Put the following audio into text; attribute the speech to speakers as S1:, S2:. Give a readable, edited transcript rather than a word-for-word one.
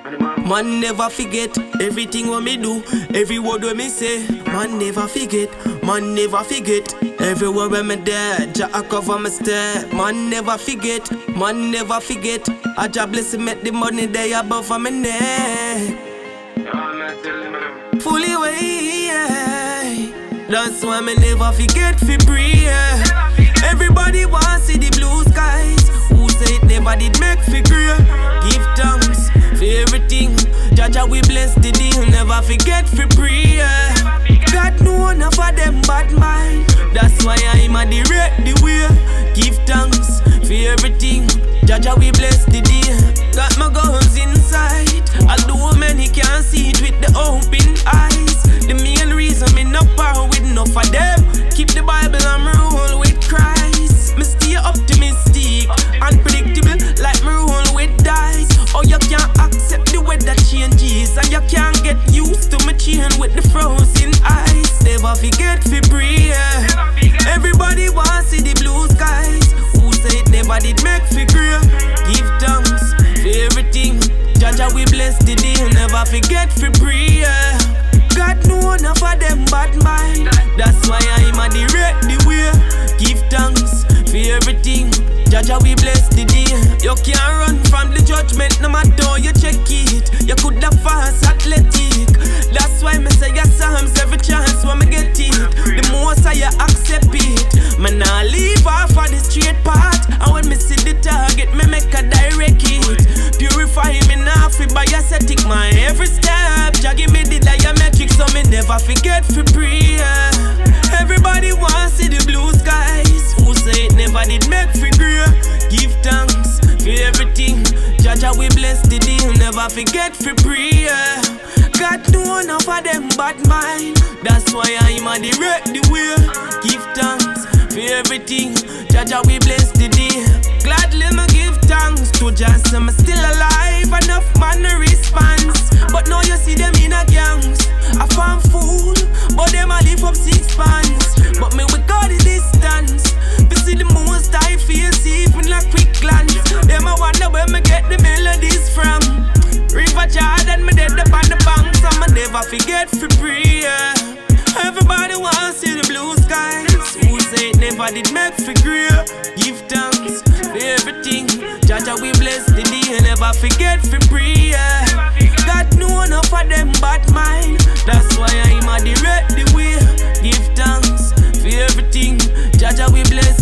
S1: Man never forget everything what me do, every word what me say. Man never forget, man never forget. Everywhere where me there, Jah cover my step. Man never forget, man never forget. I Jah bless me, make the money there above my neck. Fully away, that's why me never forget fi breathe. Everybody want see the blue skies. Who say it never did make fi grey? Give thanks for everything. Jah we bless the deal, never forget fi breathe. God know enough of them bad mind. That's why I'm a direct the way. Give thanks for everything. Jah we bless the deal. Got my guns inside. Although many can't see it with the open eyes. The main reason me no power with enough of them. Keep the Bible and me roll with Christ. Me stay optimistic, unpredictable like me roll with dice. Oh, you can't accept the weather changes, and you can't get used to me chain with the frozen ice. Never forget fi breathe. Everybody want see the blue skies. Who say it never did make fi grey? Give thanks for everything. Jah we bless the deal, never forget fi breathe. God know enough of them bad mind. That's why I'm a direct the way. Give thanks for everything. Jah we bless the deal. You can't run from the judgment no matter how you check it. You could have fast athletic. That's why me say your psalms every chance when me get it. The most I accept it. Me nah leave off of the straight path. And when me see the target, me make a direct hit. Purify me now fi by aesthetic. My every step, Jah give me the diametric, so me never forget fi breathe. Everybody want see the blue skies. Who say it never did make fi grey? Give thanks for everything. Jah we bless the deal, never forget fi breathe. God know enough of them bad mind. That's why I'm a direct the way. Give thanks for everything. Jah we bless the deal. Gladly me give thanks to Jah, so me still alive. Enough man no response, but now you see them in a gangs. I found fool, but them a lift up 6 pants. But me we got the distance. We see the most I face even like quick glance. Them a wonder where me get the melodies from. River Jordan, me dead up on the banks, and me never forget fi breathe. Everybody want see the blue skies. Who say it never did make fi grey? Give thanks for everything. Jah we bless the deal, never forget fi breathe. God know enough of them bad mind. That's why I'm a direct the way. Give thanks for everything. Jah we bless